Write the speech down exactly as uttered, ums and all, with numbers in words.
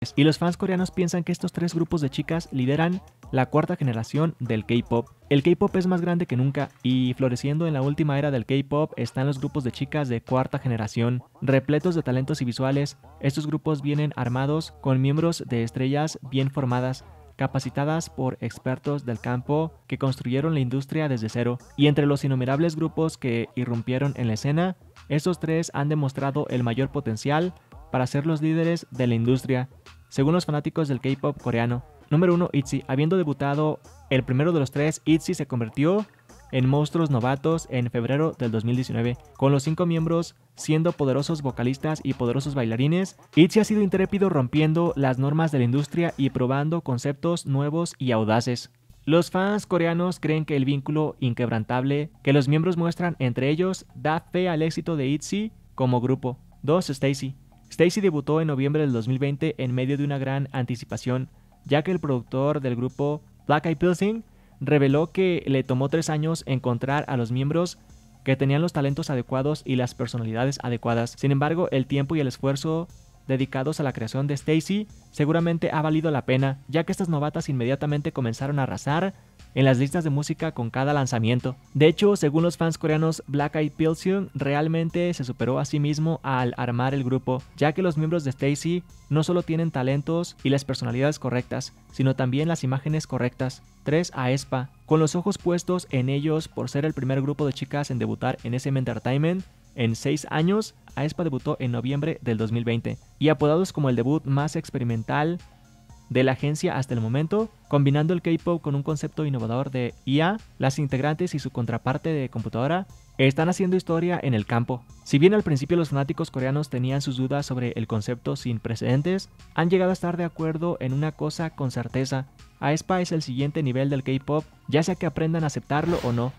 Y los fans coreanos piensan que estos tres grupos de chicas lideran la cuarta generación del K-pop. El K-pop es más grande que nunca y floreciendo en la última era del K-pop están los grupos de chicas de cuarta generación, repletos de talentos y visuales. Estos grupos vienen armados con miembros de estrellas bien formadas, capacitadas por expertos del campo que construyeron la industria desde cero. Y entre los innumerables grupos que irrumpieron en la escena, estos tres han demostrado el mayor potencial para ser los líderes de la industria, según los fanáticos del K-pop coreano. Número uno, ITZY. Habiendo debutado el primero de los tres, ITZY se convirtió en monstruos novatos en febrero del dos mil diecinueve. Con los cinco miembros siendo poderosos vocalistas y poderosos bailarines, ITZY ha sido intrépido rompiendo las normas de la industria y probando conceptos nuevos y audaces. Los fans coreanos creen que el vínculo inquebrantable que los miembros muestran entre ellos da fe al éxito de ITZY como grupo. dos. STAYC. STAYC debutó en noviembre del dos mil veinte en medio de una gran anticipación, ya que el productor del grupo, Black Eyed Peas, reveló que le tomó tres años encontrar a los miembros que tenían los talentos adecuados y las personalidades adecuadas. Sin embargo, el tiempo y el esfuerzo dedicados a la creación de STAYC seguramente ha valido la pena, ya que estas novatas inmediatamente comenzaron a arrasar en las listas de música con cada lanzamiento. De hecho, según los fans coreanos, Black Eyed Peas realmente se superó a sí mismo al armar el grupo, ya que los miembros de STAYC no solo tienen talentos y las personalidades correctas, sino también las imágenes correctas. tres. aespa. Con los ojos puestos en ellos por ser el primer grupo de chicas en debutar en S M Entertainment en seis años, aespa debutó en noviembre del dos mil veinte, y apodados como el debut más experimental de la agencia hasta el momento, combinando el K-pop con un concepto innovador de I A, las integrantes y su contraparte de computadora están haciendo historia en el campo. Si bien al principio los fanáticos coreanos tenían sus dudas sobre el concepto sin precedentes, han llegado a estar de acuerdo en una cosa con certeza: aespa es el siguiente nivel del K-pop, ya sea que aprendan a aceptarlo o no.